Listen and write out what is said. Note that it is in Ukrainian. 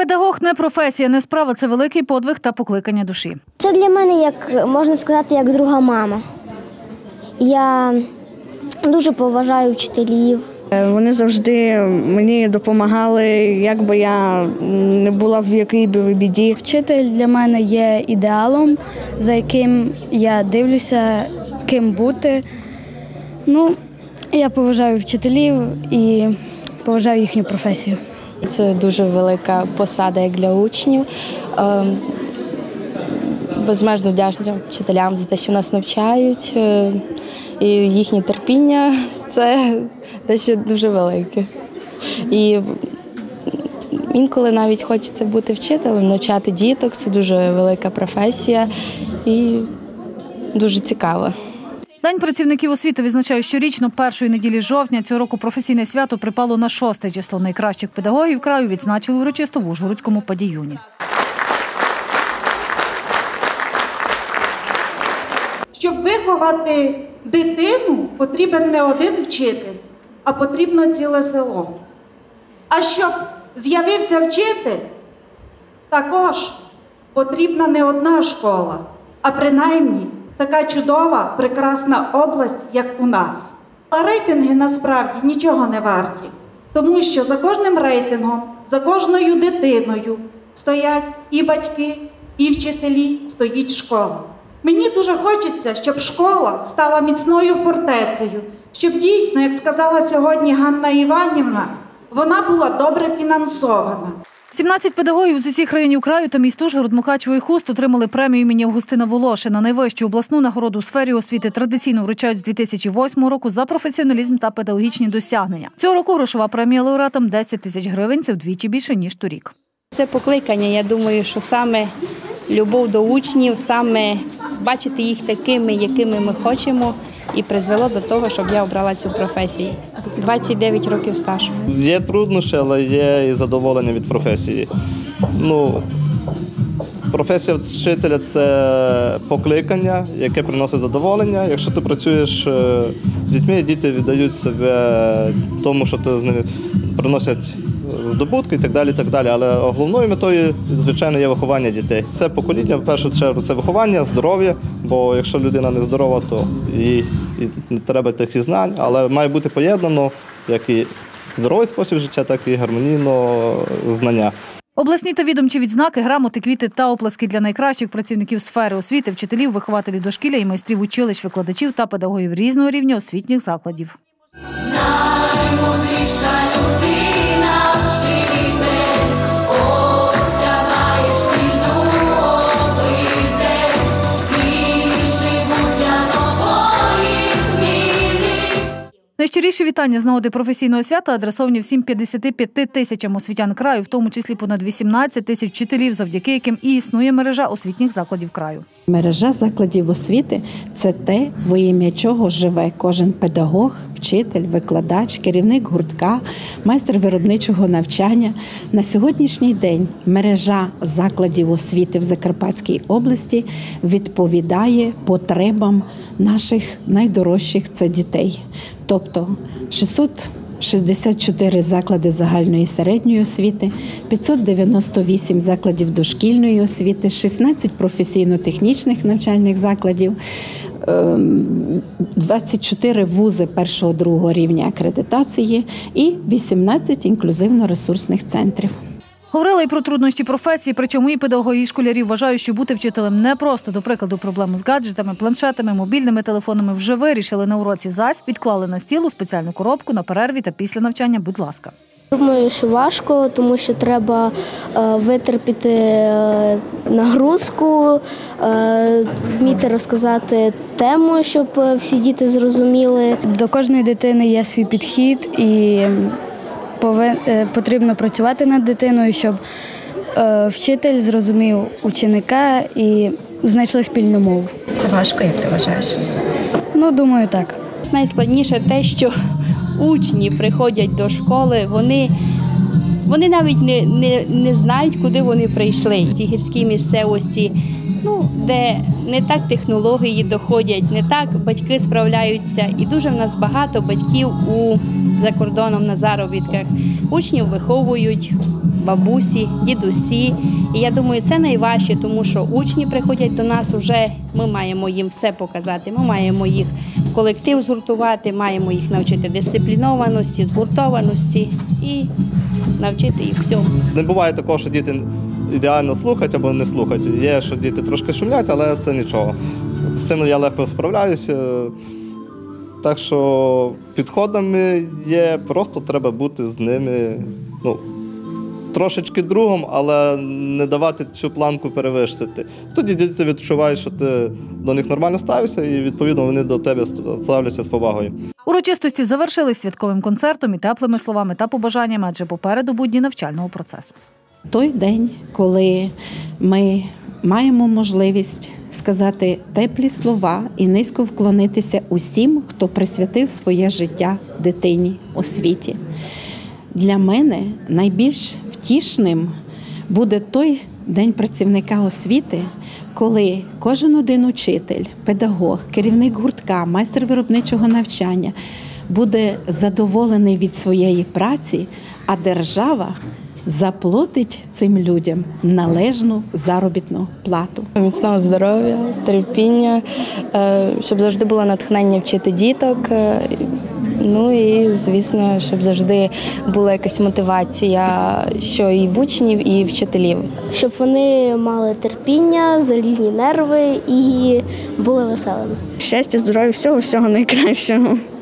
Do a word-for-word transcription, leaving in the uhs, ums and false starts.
Педагог не професія, не справа – це великий подвиг та покликання душі. Це для мене, як можна сказати, як друга мама. Я дуже поважаю вчителів. Вони завжди мені допомагали, як би я не була в якій би біді. Вчитель для мене є ідеалом, за яким я дивлюся, ким бути. Ну, я поважаю вчителів і поважаю їхню професію. Це дуже велика посада як для учнів. Безмежно вдячна вчителям за те, що нас навчають. І їхнє терпіння – це дещо дуже велике. І інколи навіть хочеться бути вчителем, навчати діток – це дуже велика професія і дуже цікава. День працівників освіти відзначає щорічно першої неділі жовтня. Цього року професійне свято припало на шосте число. Найкращих педагогів краю відзначили урочисто в Ужгородському падіюні. Щоб виховати дитину, потрібен не один вчитель, а потрібно ціле село. А щоб з'явився вчитель, також потрібна не одна школа, а принаймні така чудова, прекрасна область, як у нас. А рейтинги насправді нічого не варті, тому що за кожним рейтингом, за кожною дитиною стоять і батьки, і вчителі, стоїть школа. Мені дуже хочеться, щоб школа стала міцною фортецею, щоб дійсно, як сказала сьогодні Ганна Іванівна, вона була добре фінансована. сімнадцять педагогів з усіх районів краю та міст Ужгород, Мукачево і Хуст отримали премію імені Августина Волошина. Найвищу обласну нагороду у сфері освіти традиційно вручають з дві тисячі восьмого року за професіоналізм та педагогічні досягнення. Цього року грошова премія лауреатам – десять тисяч гривень, це вдвічі більше, ніж торік. Це покликання, я думаю, що саме любов до учнів, саме бачити їх такими, якими ми хочемо, і призвело до того, щоб я обрала цю професію. двадцять дев'ять років стажу. Є труднощі, але є і задоволення від професії. Ну, професія вчителя – це покликання, яке приносить задоволення. Якщо ти працюєш з дітьми, діти віддають себе тому, що ти з ними приносять здобутки і так далі, і так далі. Але головною метою, звичайно, є виховання дітей. Це покоління, в першу чергу, це виховання, здоров'я, бо якщо людина не здорова, то їй не треба тих і знань, але має бути поєднано як і здоровий спосіб життя, так і гармонійно знання. Обласні та відомчі відзнаки, грамоти, квіти та оплески для найкращих працівників сфери освіти, вчителів, вихователів дошкілля і майстрів училищ, викладачів та педагогів різного рівня освітніх закладів. Наймудріша людина – вчитель, ось сягає шкільну обитель, і живуть для нової зміни. Найщиріші вітання з нагоди професійного свята адресовані всім п'ятдесяти п'яти тисячам освітян краю, в тому числі понад вісімнадцять тисяч вчителів, завдяки яким і існує мережа освітніх закладів краю. Мережа закладів освіти – це те, во ім'я чого живе кожен педагог, вчитель, викладач, керівник гуртка, майстер виробничого навчання. На сьогоднішній день мережа закладів освіти в Закарпатській області відповідає потребам наших найдорожчих – це дітей. Тобто шістсот шістдесят чотири заклади загальної і середньої освіти, п'ятсот дев'яносто вісім закладів дошкільної освіти, шістнадцять професійно-технічних навчальних закладів, двадцять чотири вузи першого-другого рівня акредитації і вісімнадцять інклюзивно-ресурсних центрів. Говорила і про труднощі професії, причому і педагоги, і школярі вважають, що бути вчителем не просто. До прикладу, проблему з гаджетами, планшетами, мобільними телефонами вже вирішили на уроці ЗАС, відклали на стіл у спеціальну коробку на перерві та після навчання, будь ласка. Думаю, що важко, тому що треба витерпіти нагрузку, вміти розказати тему, щоб всі діти зрозуміли. До кожної дитини є свій підхід і потрібно працювати над дитиною, щоб вчитель зрозумів ученика і знайшли спільну мову. Це важко, як ти вважаєш? Ну, думаю, так. Найскладніше те, що учні приходять до школи, вони, вони навіть не, не, не знають, куди вони прийшли. В тій гірській місцевості, ну, де не так технології доходять, не так батьки справляються. І дуже в нас багато батьків у, за кордоном на заробітках. Учнів виховують бабусі, дідусі. І я думаю, це найважче, тому що учні приходять до нас вже, ми маємо їм все показати, ми маємо їх в колектив згуртувати, маємо їх навчити дисциплінованості, згуртованості і навчити їх всьому. Не буває такого, що діти ідеально слухають або не слухають. Є, що діти трошки шумлять, але це нічого. З цим я легко справляюся. Так що підходами є, просто треба бути з ними, ну, трошечки другом, але не давати цю планку перевищити. Тоді діти відчувають, що ти до них нормально ставишся, і відповідно вони до тебе ставляться з повагою. Урочистості завершились святковим концертом і теплими словами та побажаннями, адже попереду будні навчального процесу. Той день, коли ми маємо можливість сказати теплі слова і низько вклонитися усім, хто присвятив своє життя дитині освіті. Для мене найбільш втішним буде той день працівника освіти, коли кожен один учитель, педагог, керівник гуртка, майстер виробничого навчання буде задоволений від своєї праці, а держава заплатить цим людям належну заробітну плату. Міцного здоров'я, терпіння, щоб завжди було натхнення вчити діток. Ну і, звісно, щоб завжди була якась мотивація, що і в учнів, і вчителів. Щоб вони мали терпіння, залізні нерви і були веселими. Щастя, здоров'я, всього, всього найкращого.